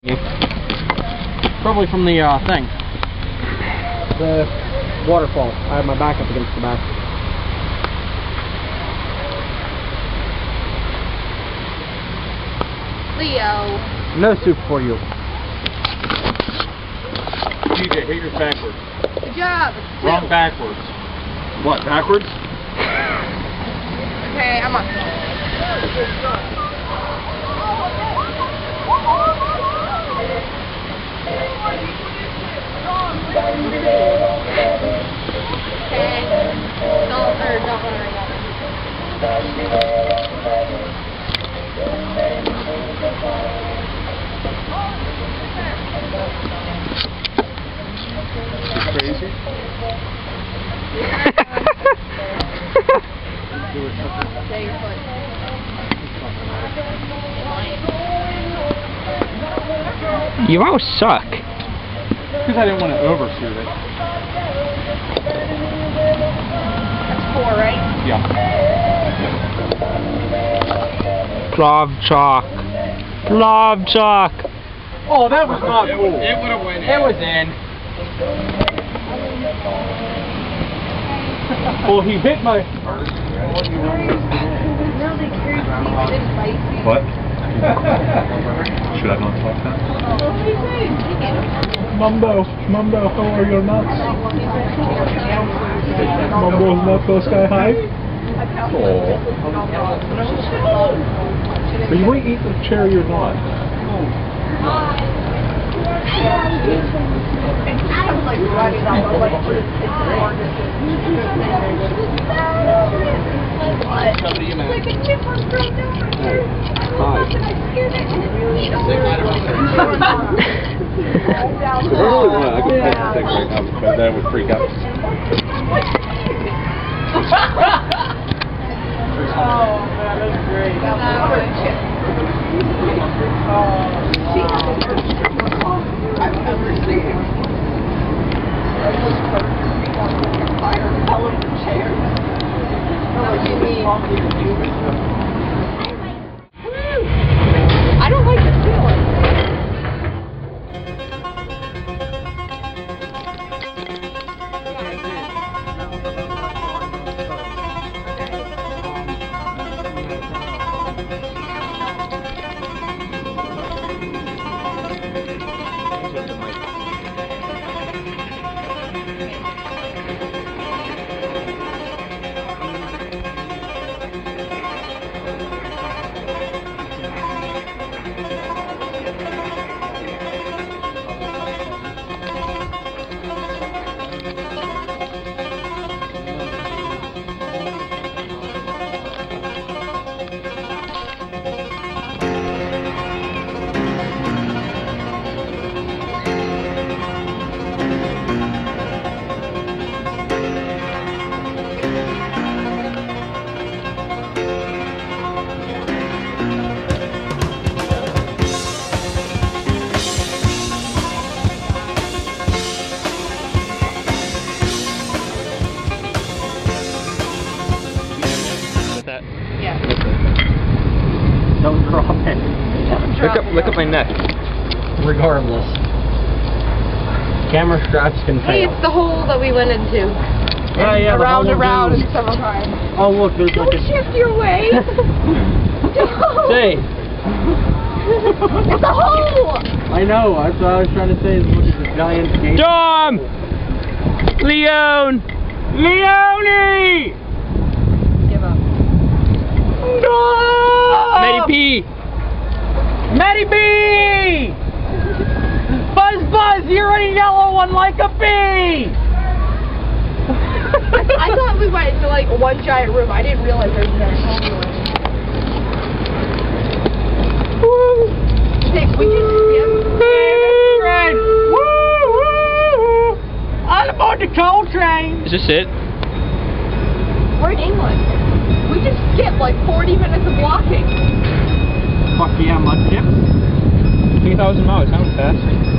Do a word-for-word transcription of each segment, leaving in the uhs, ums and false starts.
Probably from the uh, thing. The waterfall. I had my back up against the back. Leo. No soup for you. T J, hit yours backwards. Good job. Wrong backwards. What, backwards? Okay, I'm on. Okay. Don't, or don't worry about it. Crazy? Stay your foot. You all suck. Because I didn't want to overshoot it. That's four, right? Yeah. Glove chalk. Glove chalk. Oh, that was not cool. It would have went in. It was in. Well, he hit my... What? Should I not talk that? Mumbo, Mumbo, how are your nuts? Mumbo's nuts go sky high? Oh. But you might eat the cherry or not. I could pet the thing right now, but then I would freak out. Oh, man, that's great. That was chip. She has the worst I've ever seen. That was perfect. Fire fell in the chair. What do you mean? I don't like this feeling. Don't drop it. Look up, look up my neck. Regardless. Camera straps can Hey, fail. it's the hole that we went into. Yeah, yeah, around, the whole around, dude. and several times. Oh, look, there's Don't like a... shift your way. Don't. Say. It's a hole. I know, that's what I was trying to say. Is look at this giant gate. Dom! Leon! Leonie! Give up. No! Matty P! Matty B! Buzz Buzz, you're a yellow one like a bee! I thought we went into like one giant room. I didn't realize there was another hole. Woo! Nick, we just skip. Train! Woo! Woo! All aboard the coal train! Is this it? We're in England. We just skipped like forty minutes of walking. Fuck yeah, mud chips. three thousand miles, sounds fast.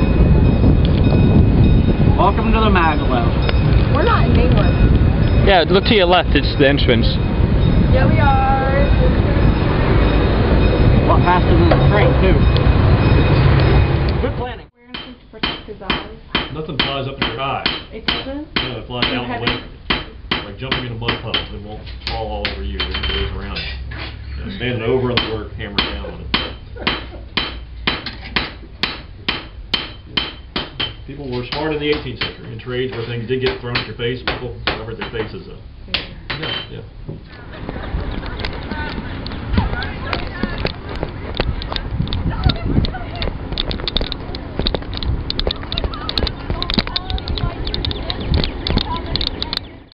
Welcome to the Magalo. We're not in England. Yeah, look to your left, it's the entrance. Yeah, we are. A lot faster than the train, too. nothing flies up in your eye. It doesn't? No, it flies out the window. Like jumping in a mud puddle. It won't fall all over you. It goes around you. You know, standing over on the work, hammer down on it. People were smart in the eighteenth century. In trades where things did get thrown at your face, people covered their faces up. Yeah, yeah.